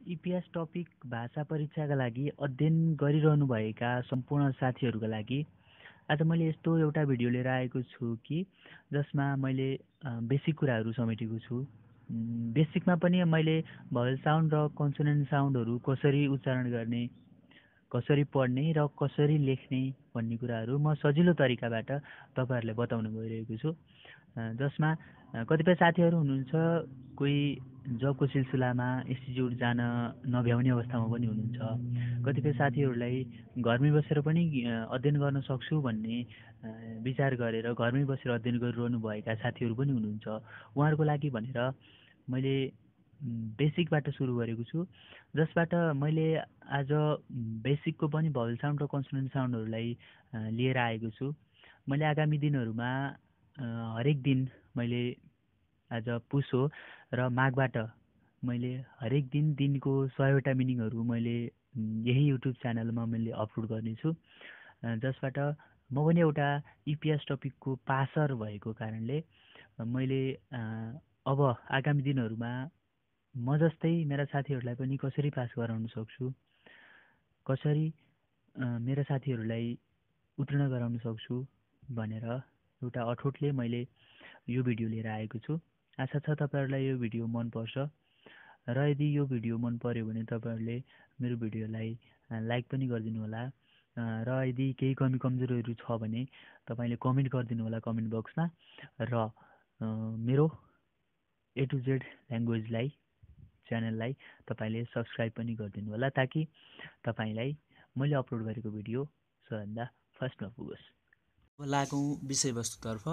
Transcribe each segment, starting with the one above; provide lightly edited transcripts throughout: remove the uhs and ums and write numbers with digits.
EPS topic भाषा परीक्षाका लागि अध्ययन गरिरहनुभएका सम्पूर्ण साथीहरूका लागि आज मैले यस्तो एउटा भिडियो लिएर आएको छु कि जसमा मैले बेसिक कुराहरू समेटेको छु। बेसिकमा पनि मैले भवेल साउन्ड र कन्सोनेन्ट साउन्डहरू कसरी उच्चारण गर्ने, कसरी पढ्ने र कसरी लेख्ने भन्ने कुराहरू म सजिलो तरिकाबाट तपाईँहरूलाई बताउन गइरहेको छु। जसमा कतिपय साथीहरू हुनुहुन्छ कोही जबको सिलसिलामा इन्स्टिच्युट जान नभ्याउने अवस्थामा पनि हुनुहुन्छ। कतिपय साथीहरूलाई घरमै बसेर पनि अध्ययन गर्न सक्छु भन्ने विचार गरेर घरमै बसेर अध्ययन गरिरहनु भएका साथीहरू पनि हुनुहुन्छ। उहाँहरूको लागि भनेर मैले बेसिकबाट सुरु गरेको छु, जसबाट मैले आज बेसिकको पनि भवेल साउन्ड र कन्सोनेन्ट साउन्डहरूलाई लिएर आएको छु। मैले आगामी दिनहरूमा हरेक दिन मैले आज पुस हो र माघबाट मैले हरेक दिन दिनको 100वटा मिनिङहरू मैले यही युट्युब च्यानलमा मैले अपलोड गर्नेछु, जसबाट म पनि एउटा इपिएस टपिकको पासर भएको कारणले मैले अब आगामी दिनहरूमा म जस्तै मेरा साथीहरूलाई पनि कसरी पास गराउन सक्छु, कसरी मेरा साथीहरूलाई उत्तीर्ण गराउन सक्छु भनेर एउटा अठोटले मैले यो भिडियो लिएर आएको छु। आशा छ तपाईँहरूलाई यो भिडियो मनपर्छ र यदि यो भिडियो मन पर्यो भने तपाईँहरूले मेरो भिडियोलाई लाइक पनि गरिदिनु होला र यदि केही कमी कमजोरीहरू छ भने तपाईँले कमेन्ट गरिदिनु होला कमेन्ट बक्समा र मेरो ए टु जेड ल्याङ्ग्वेजलाई च्यानललाई तपाईँले सब्सक्राइब पनि गरिदिनु होला ताकि तपाईँलाई मैले अपलोड गरेको भिडियो सबैभन्दा फर्स्टमा पुगोस्। लागौँ विषयवस्तुतर्फ।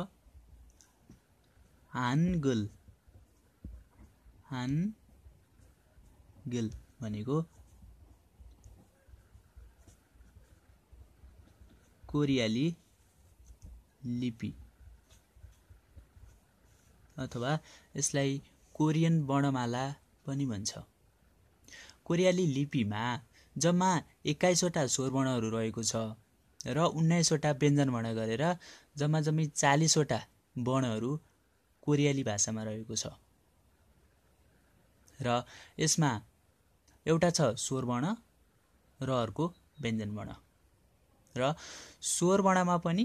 हानगुल भनेको कोरियाली लिपि अथवा यसलाई कोरियन वर्णमाला पनि भन्छ। कोरियाली लिपिमा जम्मा 21वटा स्वरवर्णहरू रहेको छ र 19वटा व्यञ्जनवर्ण गरेर जम्मी 40वटा वर्णहरू कोरियाली भाषामा रहेको छ र यसमा एउटा छ स्वरवर्ण र अर्को व्यञ्जनवर्ण र स्वरवर्णमा पनि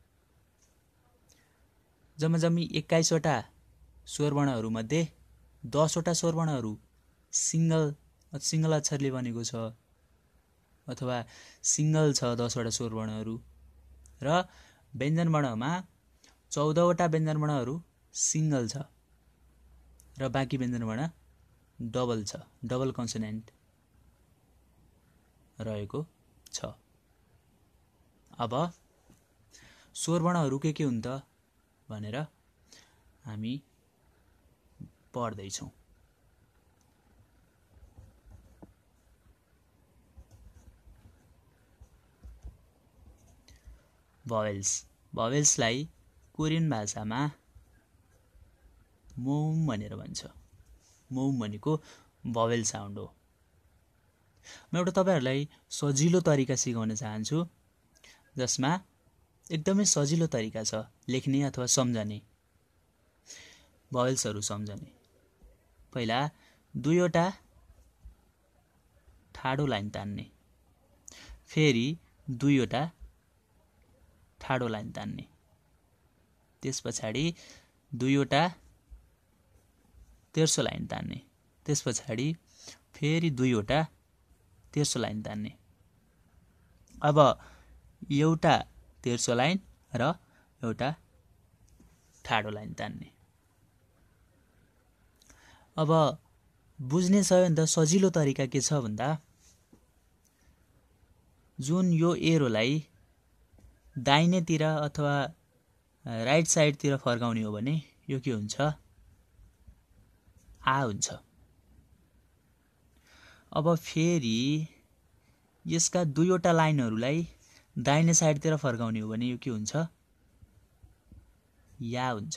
जम्मी 21वटा स्वरवर्णहरूमध्ये 10वटा स्वरवर्णहरू सिङ्गल अक्षरले बनेको छ अथवा सिङ्गल छ 10वटा स्वरवर्णहरू र व्यञ्जनवर्णमा 14वटा व्यञ्जनवर्णहरू सिङ्गल छ र बाँकी व्यञ्जनवर्ण डबल छ, डबल कन्सोनेन्ट रहेको छ। अब स्वरवर्णहरू के हुन् त भनेर हामी पढ्दैछौँ। भवेल्सलाई कोरियन भाषामा मोम भनेर भन्छ। मोम भनेको भवेल साउन्ड हो। म एउटा तपाईँहरूलाई सजिलो तरिका सिकाउन चाहन्छु जसमा एकदमै सजिलो तरिका छ लेख्ने अथवा सम्झने, भवेल्सहरू सम्झने। पहिला 2वटा ठाडो लाइन तान्ने, फेरि 2वटा ठाडो लाइन तान्ने, त्यस पछाडि 2वटा तेर्सो लाइन तान्ने, त्यस पछाडि फेरि 2वटा तेर्सो लाइन तान्ने। अब एउटा तेर्सो लाइन र एउटा ठाडो लाइन तान्ने। अब बुझ्ने सबैभन्दा सजिलो तरिका के छ भन्दा जुन यो एरोलाई दाहिनेतिर अथवा राइट साइडतिर फर्काउने हो भने यो के हुन्छ, आ हुन्छ। अब फेरि यसका 2वटा लाइनहरूलाई दाहिने साइडतिर फर्काउने हो भने यो के हुन्छ, या हुन्छ।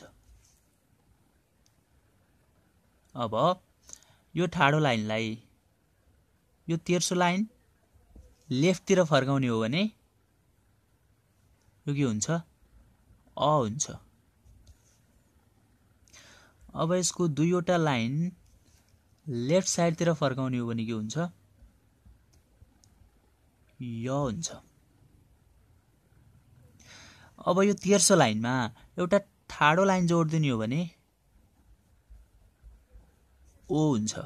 अब यो ठाडो लाइनलाई यो तेर्सो लाइन लेफ्टतिर फर्काउने हो भने यो के हुन्छ, अ हुन्छ। अब यसको 2वटा लाइन लेफ्ट साइडतिर फर्काउने हो भने के हुन्छ? य हुन्छ। अब यो तेर्सो लाइनमा एउटा ठाडो लाइन जोडिदिने हो भने ओ हुन्छ।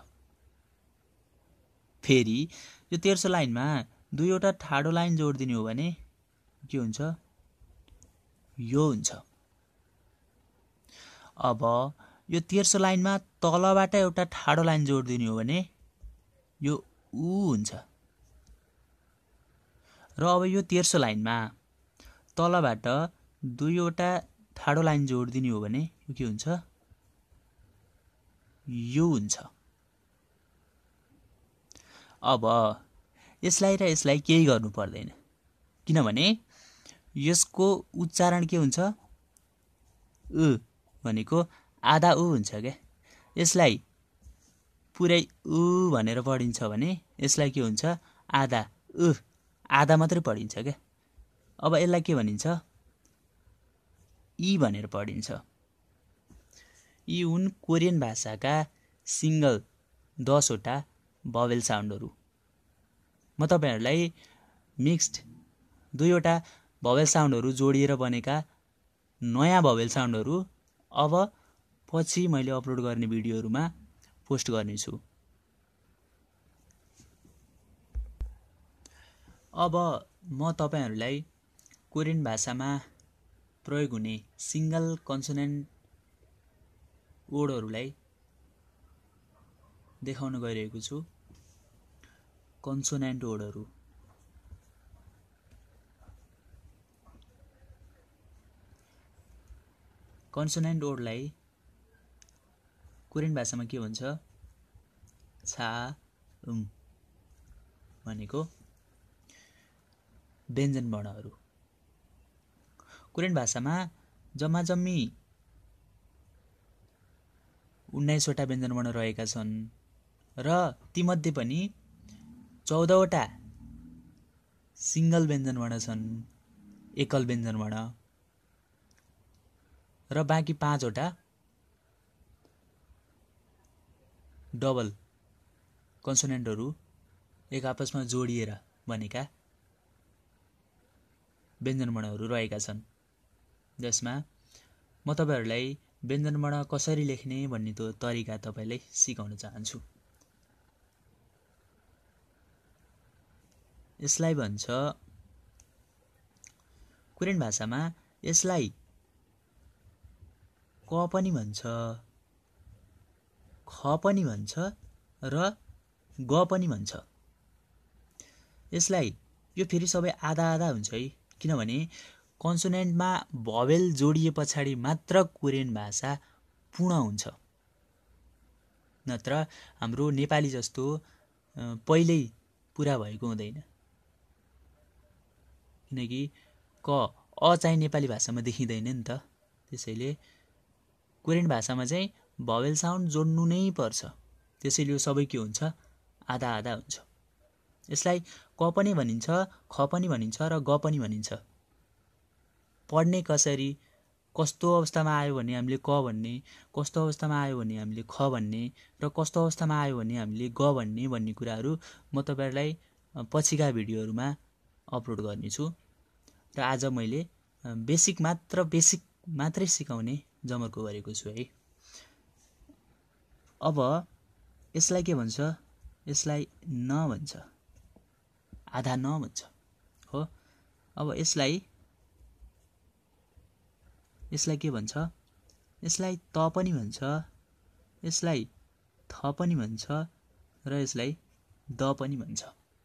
फेरि यो तेर्सो लाइनमा दुईवटा ठाडो लाइन जोडिदिने हो भने के हुन्छ? यो हुन्छ। अब यो तेर्सो लाइनमा तलबाट एउटा ठाडो लाइन जोडिदिने हो भने यो उ हुन्छ। र अब यो तेर्सो लाइनमा तलबाट दुईवटा ठाडो लाइन जोडिदिने हो भने यो के हुन्छ? यो हुन्छ। अब यसलाई र यसलाई केही गर्नु पर्दैन, किनभने यसको उच्चारण के हुन्छ? उ भनेको आधा उ हुन्छ क्या। यसलाई पुरै उ भनेर पढिन्छ भने यसलाई के हुन्छ? आधा उ, आधा मात्रै पढिन्छ क्या। अब यसलाई के भनिन्छ? ई भनेर पढिन्छ। यी हुन् कोरियन भाषाका सिङ्गल 10 वटा भवेल साउन्डहरू। म तपाईहरुलाई मिक्स्ड दुईवटा भवेल साउन्डहरू जोडिएर बनेका नयाँ भवेल साउन्डहरू अब पछि मैले अपलोड गर्ने भिडियोहरूमा पोस्ट गर्नेछु। अब म तपाईहरुलाई कोरियन भाषामा प्रयोग हुने सिंगल कन्सोनेन्ट वर्डहरूलाई देखाउन गइरहेको छु। कन्सोनेन्ट वर्डहरू। कन्सोनेन्ट वर्डलाई कोरियन भाषामा के भन्छ? छा भनेको व्यञ्जन वर्णहरू। कोरियन भाषामा जम्मा जम्मी 19 वटा व्यञ्जन वर्ण रहेका छन् र तीमध्ये पनि 14 वटा सिंगल व्यञ्जन वर्ण छन्, एकल व्यञ्जन वर्ण, र बाँकी 5 वटा डबल कन्सोनेन्टहरू एक आपसमा जोडिएर बनेका व्यञ्जन वर्णहरू रहेका छन्, जसमा म तपाईहरुलाई व्यञ्जन वर्ण कसरी लेख्ने भन्ने तरिका तपाईलाई सिकाउन चाहन्छु। यसलाई भन्छ कोरियन भाषामा यसलाई क पनि भन्छ, ख पनि भन्छ र ग पनि भन्छ। यसलाई यो फेरि सबै आधा आधा हुन्छ है, किनभने कन्सोनेन्टमा भवेल जोडिए पछाडि मात्र कोरियन भाषा पूर्ण हुन्छ, नत्र हाम्रो नेपाली जस्तो पहिल्यै पुरा भएको हुँदैन। किनकि क अ चाहिँ नेपाली भाषामा देखिँदैन नि त, त्यसैले कोरियन भाषामा चाहिँ भवेल साउन्ड जोड्नु नै पर्छ। त्यसैले यो सबै के हुन्छ? आधा आधा हुन्छ। यसलाई क पनि भनिन्छ, ख पनि भनिन्छ र ग पनि भनिन्छ। पढ्ने कसरी, कस्तो अवस्थामा आयो भने हामीले क भन्ने, कस्तो अवस्थामा आयो भने हामीले ख भन्ने र कस्तो अवस्थामा आयो भने हामीले ग भन्ने कुराहरू म तपाईहरुलाई पछिका भिडियोहरूमा अपलोड गर्नेछु। र आज मैले बेसिक मात्रै सिकाउने जमर्को गरेको छु है। अब यसलाई के भन्छ? यसलाई न भन्छ, आधा न भन्छ हो। अब यसलाई के भन्छ? यसलाई त पनि भन्छ, यसलाई थ पनि भन्छ र यसलाई द पनि भन्छ।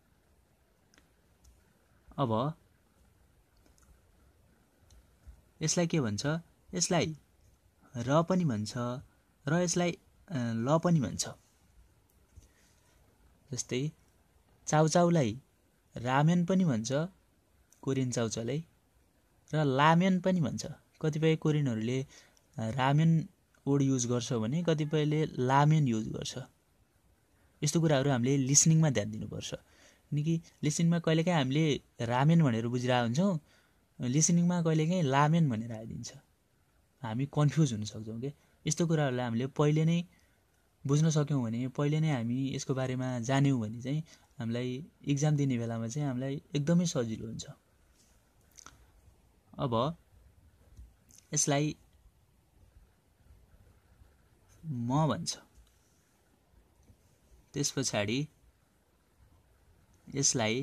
अब यसलाई के भन्छ? यसलाई र पनि भन्छ र यसलाई ल पनि भन्छ। जस्तै चाउचाउलाई रामेन पनि भन्छ कोरियन चाउचाउलाई, र लामेन पनि भन्छ। कतिपय कोरियनहरूले रामेन वर्ड युज गर्छ भने कतिपयले लामेन युज गर्छ। यस्तो कुराहरू हामीले लिसनिङमा ध्यान दिनुपर्छ। किनकि लिसनिङमा कहिलेकाहीँ हामीले रामेन भनेर बुझिरहेको हुन्छौँ, लिसनिङमा कहिलेकाहीँ लामेन भनेर आइदिन्छ, हामी कन्फ्युज हुन सक्छौँ के। यस्तो कुराहरूलाई हामीले पहिले नै बुझ्न सक्यौँ भने पहिले नै हामी यसको बारेमा जान्यौँ भने चाहिँ हामीलाई इक्जाम दिने बेलामा चाहिँ हामीलाई एकदमै सजिलो हुन्छ। अब यसलाई म भन्छ, त्यस पछाडि यसलाई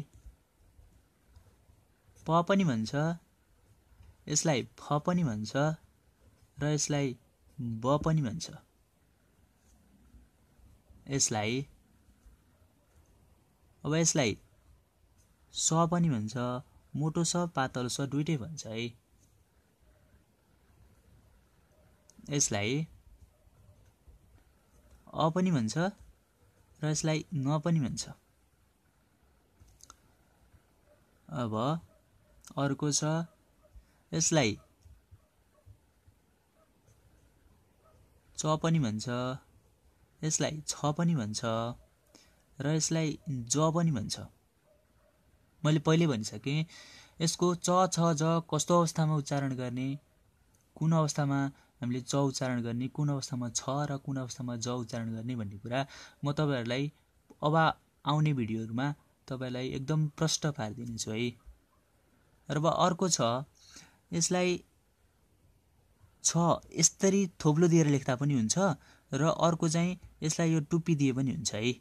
प पनि भन्छ, यसलाई फ पनि भन्छ र यसलाई ब पनि भन्छ। यसलाई स पनि भन्छ, मोटो स पातलो स दुईटै भन्छ है। यसलाई अ पनि भन्छ र यसलाई न पनि भन्छ। अब अर्को छ, यसलाई च पनि भन्छ, यसलाई छ पनि भन्छ र यसलाई ज पनि भन्छ। मैले पहिले भनिसकेँ यसको च छ ज कस्तो अवस्थामा उच्चारण गर्ने, कुन अवस्थामा हामीले च उच्चारण गर्ने, कुन अवस्थामा छ र कुन अवस्थामा ज उच्चारण गर्ने भन्ने कुरा म तपाईहरुलाई अब आउने भिडियोहरुमा तपाईलाई एकदम प्रष्ट पारिदिन्छु है। र अब अर्को छ, यसलाई छ यसरी थोप्लो दिएर लेख्दा पनि हुन्छ र अर्को चाहिँ यसलाई यो टुप्पी दिए पनि हुन्छ है।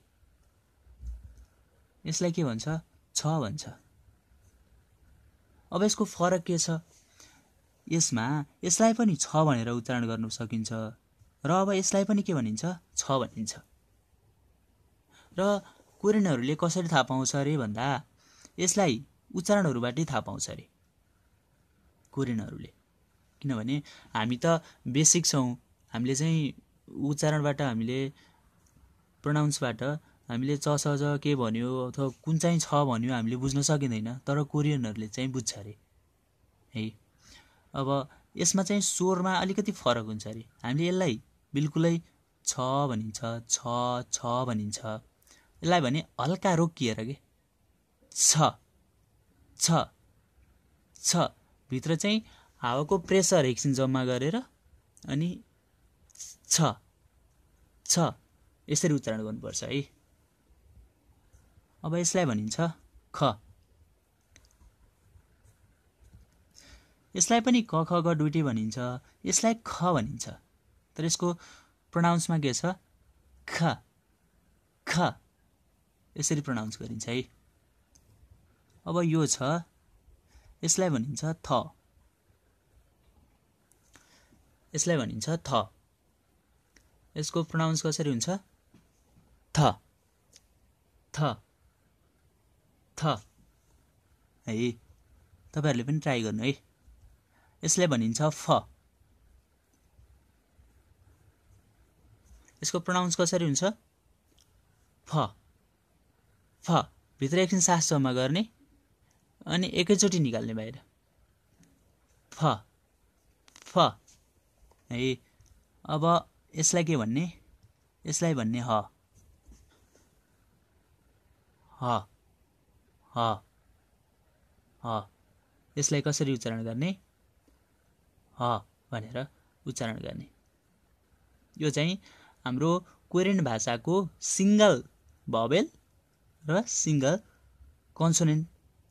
यसलाई के भन्छ? छ भन्छ। अब यसको फरक के छ? यसमा यसलाई पनि छ भनेर उच्चारण गर्न सकिन्छ र अब यसलाई पनि के भनिन्छ? छ भनिन्छ। र कोरियनहरुले कसरी थाहा पाउँछ रे भन्दा यसलाई उच्चारणहरुबाटै थाहा पाउँछ रे कोरियनहरुले। किनभने हामी त बेसिक छौं, हामीले चाहिँ उच्चारणबाट हामीले प्रोनाउन्सबाट हामीले च छ ज के भन्यो अथवा कुन चाहिँ छ भन्यो हामीले बुझ्न सकिदैन, तर कोरियनहरुले चाहिँ बुझ्छ रे है। अब यसमा चाहिँ स्वरमा अलिकति फरक हुन्छ रे। हामीले यसलाई बिल्कुलै छ भनिन्छ, छ भनिन्छ। यसलाई भने हल्का रोकिएर के छ भित्र चाहिँ हावाको प्रेसर एकछिन जम्मा गरेर अनि छ यसरी उच्चारण गर्नुपर्छ है। अब यसलाई भनिन्छ ख। यसलाई पनि क ख ग दुईटै भनिन्छ, यसलाई ख भनिन्छ। तर यसको प्रोनाउन्समा के छ? ख यसरी प्रोनाउन्स गरिन्छ है। अब यो छ, यसलाई भनिन्छ थ। यसलाई भनिन्छ थ। यसको प्रोनाउन्स कसरी हुन्छ? थ है। तपाईहरुले पनि ट्राई गर्नु है। यसलाई भनिन्छ फ। यसको प्रोनाउन्स कसरी हुन्छ? फ भित्र एकछिन सास जम्मा गर्ने अनि एकैचोटी निकाल्ने बाहिर। फ है। अब यसलाई के भन्ने? यसलाई भन्ने ह। यसलाई कसरी उच्चारण गर्ने? ह भनेर उच्चारण गर्ने। यो चाहिँ हाम्रो कोरियन भाषाको सिंगल भवेल र सिंगल कन्सोनेन्ट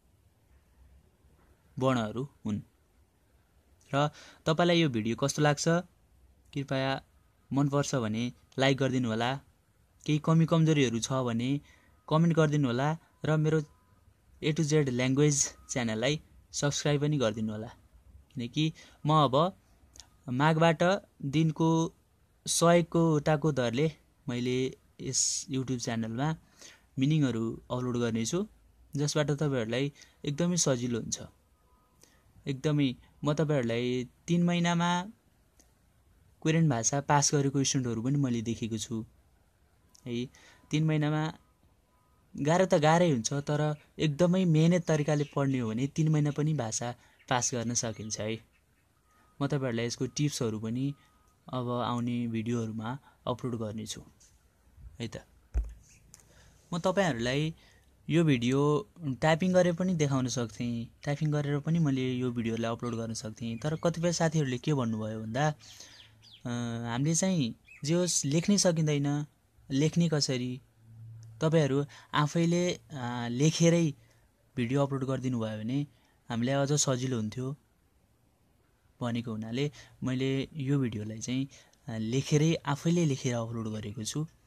वर्णहरू हुन्। र तपाईलाई यो भिडियो कस्तो लाग्छ? कृपया मन पर्छ भने लाइक गरिदिनु होला। केही कमी कमजोरीहरू छ भने कमेन्ट गरिदिनु होला र मेरो A to Z ल्याङ्ग्वेज च्यानललाई सब्स्क्राइब पनि गरिदिनु होला। किनकि म अब माघबाट दिनको 100 वटाको दरले मैले यस युट्युब च्यानलमा मिनिङहरू अपलोड गर्नेछु, जसबाट तपाईहरुलाई एकदमै सजिलो हुन्छ। एकदमै म तपाईहरुलाई 3 महिनामा कोरियन भाषा पास गरेको स्टुडेन्टहरु पनि मैले देखेको छु है। 3 महिनामा गाह्रो त गाह्रै हुन्छ, तर एकदमै मेहनत तरिकाले पढ्ने हो भने 3 महिना पनि भाषा पास गर्न सकिन्छ है। म तपाईहरुलाई यसको टिप्सहरु पनि अब आउने भिडियोहरुमा अपलोड गर्नेछु है त। म तपाईहरुलाई यो भिडियो टाइपिङ गरेर पनि देखाउन सक्थेँ, टाइपिङ गरेर पनि मैले यो भिडियोलाई अपलोड गर्न सक्थेँ, तर कतिपय साथीहरुले के भन्नुभयो भन्दा हामीले चाहिँ जे होस् लेख्नै सकिँदैन, लेख्ने कसरी, तपाईँहरू आफैले लेखेरै भिडियो अपलोड गरिदिनु भयो भने हामीलाई अझ सजिलो हुन्थ्यो भनेको हुनाले मैले यो भिडियोलाई चाहिँ लेखेरै आफैले लेखेर अपलोड गरेको छु।